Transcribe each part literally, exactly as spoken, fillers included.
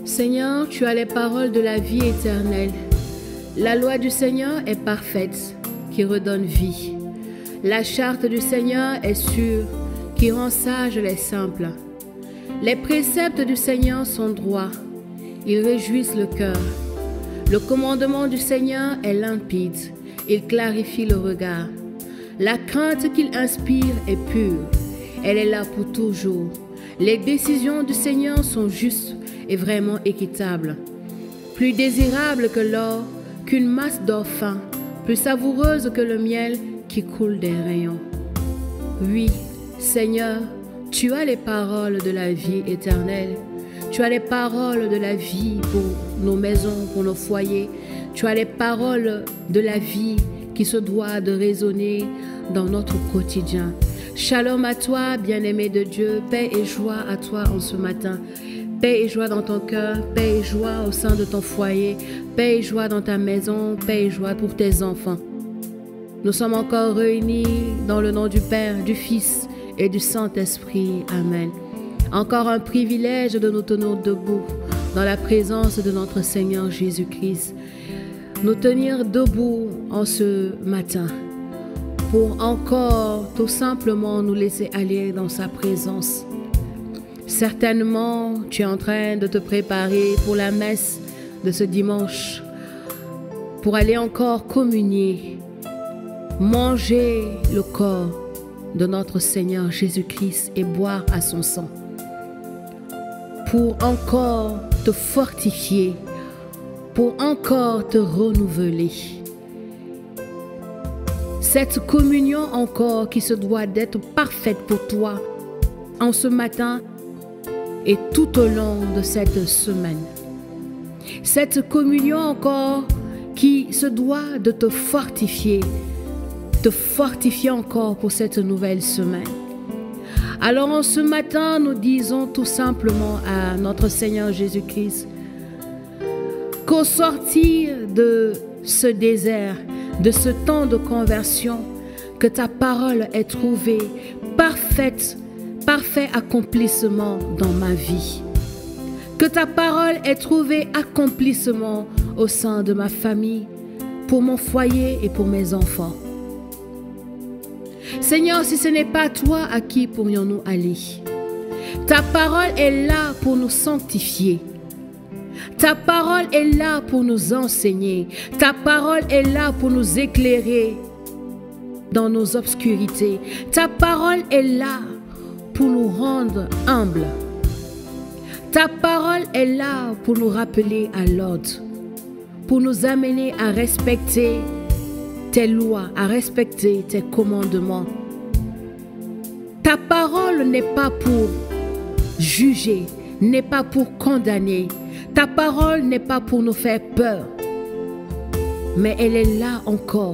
Seigneur, tu as les paroles de la vie éternelle. La loi du Seigneur est parfaite, qui redonne vie. La charte du Seigneur est sûre, qui rend sages les simples. Les préceptes du Seigneur sont droits, ils réjouissent le cœur. Le commandement du Seigneur est limpide, il clarifie le regard. La crainte qu'il inspire est pure, elle est là pour toujours. Les décisions du Seigneur sont justes et vraiment équitables. Plus désirables que l'or, qu'une masse d'or fin, plus savoureuse que le miel qui coule des rayons. Oui, Seigneur, tu as les paroles de la vie éternelle. Tu as les paroles de la vie pour nos maisons, pour nos foyers. Tu as les paroles de la vie qui se doit de résonner dans notre quotidien. Shalom à toi, bien-aimé de Dieu, paix et joie à toi en ce matin. Paix et joie dans ton cœur, paix et joie au sein de ton foyer, paix et joie dans ta maison, paix et joie pour tes enfants. Nous sommes encore réunis dans le nom du Père, du Fils et du Saint-Esprit. Amen. Encore un privilège de nous tenir debout dans la présence de notre Seigneur Jésus-Christ. Nous tenir debout en ce matin pour encore tout simplement nous laisser aller dans sa présence. Certainement, tu es en train de te préparer pour la messe de ce dimanche, pour aller encore communier, manger le corps de notre Seigneur Jésus-Christ et boire à son sang, pour encore te fortifier, pour encore te renouveler. Cette communion encore qui se doit d'être parfaite pour toi en ce matin et tout au long de cette semaine. Cette communion encore qui se doit de te fortifier, te fortifier encore pour cette nouvelle semaine. Alors en ce matin, nous disons tout simplement à notre Seigneur Jésus-Christ qu'au sortir de ce désert, de ce temps de conversion, que ta parole est trouvée parfaite, parfait accomplissement dans ma vie. Que ta parole ait trouvé accomplissement au sein de ma famille, pour mon foyer et pour mes enfants. Seigneur, si ce n'est pas toi, à qui pourrions-nous aller? Ta parole est là pour nous sanctifier. Ta parole est là pour nous enseigner. Ta parole est là pour nous éclairer dans nos obscurités. Ta parole est là pour nous rendre humbles. Ta parole est là pour nous rappeler à l'ordre, pour nous amener à respecter tes lois, à respecter tes commandements. Ta parole n'est pas pour juger, n'est pas pour condamner. Ta parole n'est pas pour nous faire peur, mais elle est là encore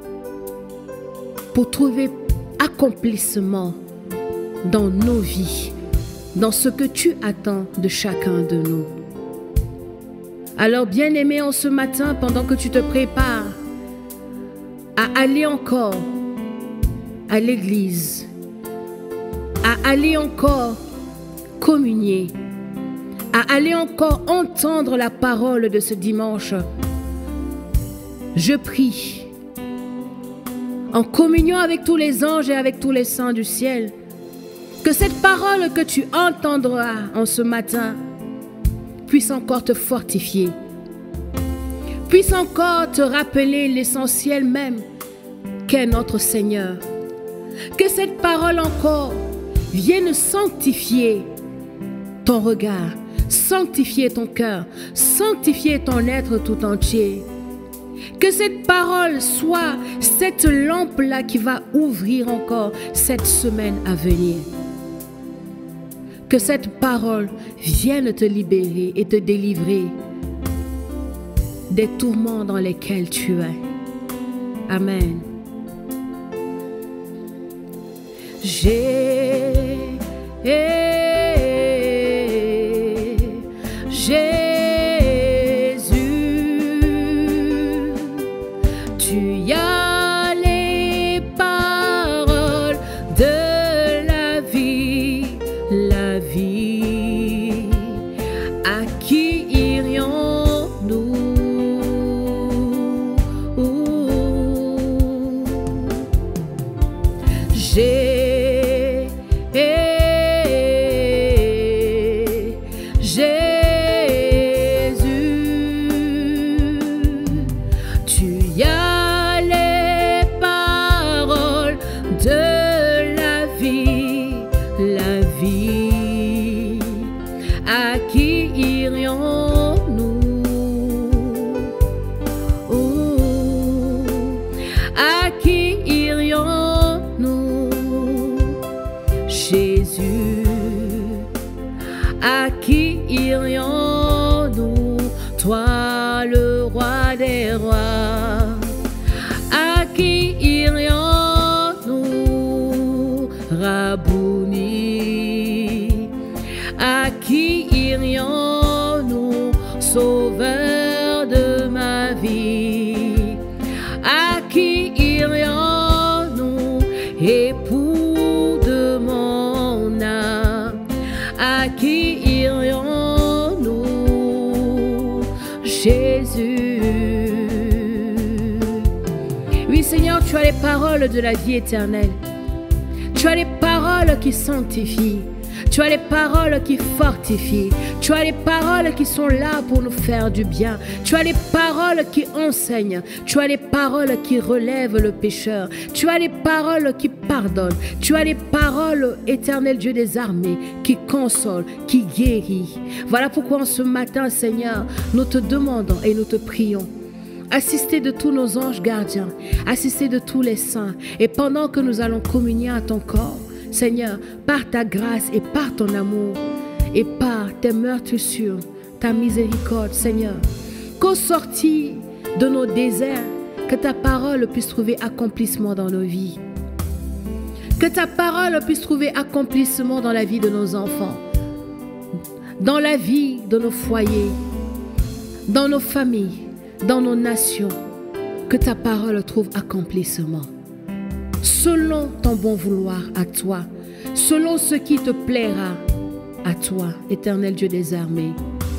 pour trouver accomplissement dans nos vies, dans ce que tu attends de chacun de nous. Alors, bien-aimé, en ce matin, pendant que tu te prépares à aller encore à l'église, à aller encore communier, à aller encore entendre la parole de ce dimanche, je prie, en communion avec tous les anges et avec tous les saints du ciel, que cette parole que tu entendras en ce matin puisse encore te fortifier, puisse encore te rappeler l'essentiel même qu'est notre Seigneur. Que cette parole encore vienne sanctifier ton regard, sanctifier ton cœur, sanctifier ton être tout entier. Que cette parole soit cette lampe-là qui va ouvrir encore cette semaine à venir. Que cette parole vienne te libérer et te délivrer des tourments dans lesquels tu es. Amen. J'ai, Jésus, tu as les paroles de la vie, la vie, à qui Jésus, tu y as les paroles de la vie, la vie. À qui irions-nous? Oh, à qui irions-nous? Jésus, à qui irions-nous? Toi, le roi des rois, à qui irions-nous? Rabouni, à qui irions-nous? Sauveur de ma vie, à qui irions-nous? Époux de mon âme, à qui irions-nous? Jésus. Oui, Seigneur, tu as les paroles de la vie éternelle. Tu as les paroles qui sanctifient. Tu as les paroles qui fortifient. Tu as les paroles qui sont là pour nous faire du bien. Tu as les paroles qui enseignent. Tu as les paroles qui relèvent le pécheur. Tu as les paroles qui pardonnent. Tu as les paroles, éternel Dieu des armées, qui consolent, qui guérissent. Voilà pourquoi en ce matin, Seigneur, nous te demandons et nous te prions. Assistez de tous nos anges gardiens, assistez de tous les saints. Et pendant que nous allons communier à ton corps, Seigneur, par ta grâce et par ton amour et par tes meurtrissures, ta miséricorde, Seigneur, qu'au sortir de nos déserts, que ta parole puisse trouver accomplissement dans nos vies. Que ta parole puisse trouver accomplissement dans la vie de nos enfants, dans la vie de nos foyers, dans nos familles, dans nos nations. Que ta parole trouve accomplissement. Selon ton bon vouloir à toi, selon ce qui te plaira à toi, éternel Dieu des armées.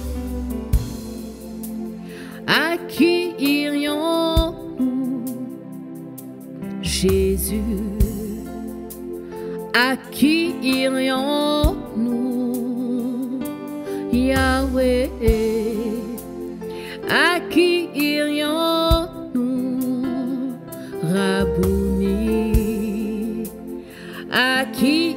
À qui irions-nous? Jésus. À qui irions-nous? Yahweh. À qui irions-nous? Rabouni. À qui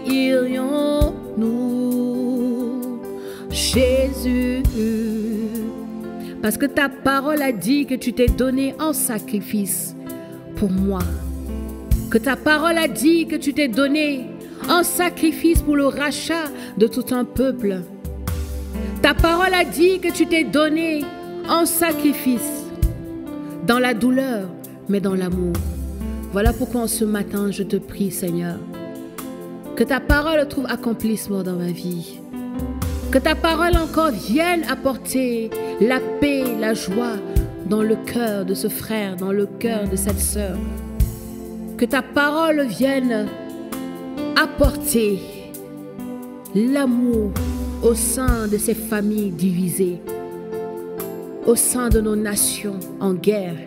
irions-nous? Jésus. Parce que ta parole a dit que tu t'es donné en sacrifice pour moi. Que ta parole a dit que tu t'es donné en sacrifice pour le rachat de tout un peuple. Ta parole a dit que tu t'es donné en sacrifice, dans la douleur, mais dans l'amour. Voilà pourquoi en ce matin, je te prie, Seigneur, que ta parole trouve accomplissement dans ma vie. Que ta parole encore vienne apporter la paix, la joie dans le cœur de ce frère, dans le cœur de cette sœur. Que ta parole vienne apporter l'amour au sein de ces familles divisées, au sein de nos nations en guerre.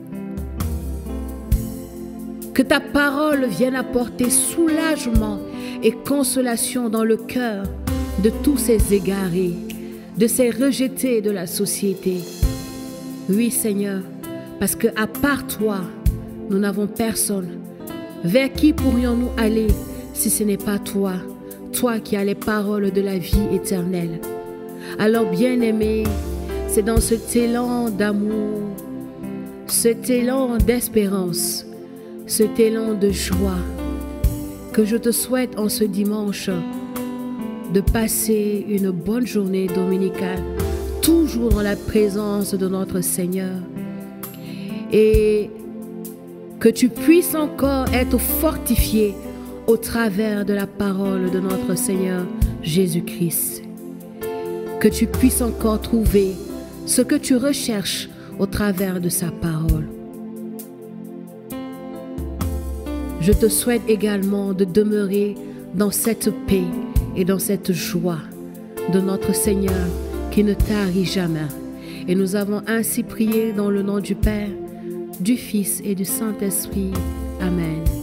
Que ta parole vienne apporter soulagement et consolation dans le cœur de tous ces égarés, de ces rejetés de la société. Oui, Seigneur, parce que à part toi, nous n'avons personne. Vers qui pourrions-nous aller si ce n'est pas toi, toi qui as les paroles de la vie éternelle? Alors, bien-aimé, c'est dans cet élan d'amour, cet élan d'espérance, cet élan de joie que je te souhaite en ce dimanche de passer une bonne journée dominicale, toujours dans la présence de notre Seigneur, et que tu puisses encore être fortifié au travers de la parole de notre Seigneur Jésus-Christ. Que tu puisses encore trouver ce que tu recherches au travers de sa parole. Je te souhaite également de demeurer dans cette paix et dans cette joie de notre Seigneur qui ne tarit jamais. Et nous avons ainsi prié dans le nom du Père, du Fils et du Saint-Esprit. Amen.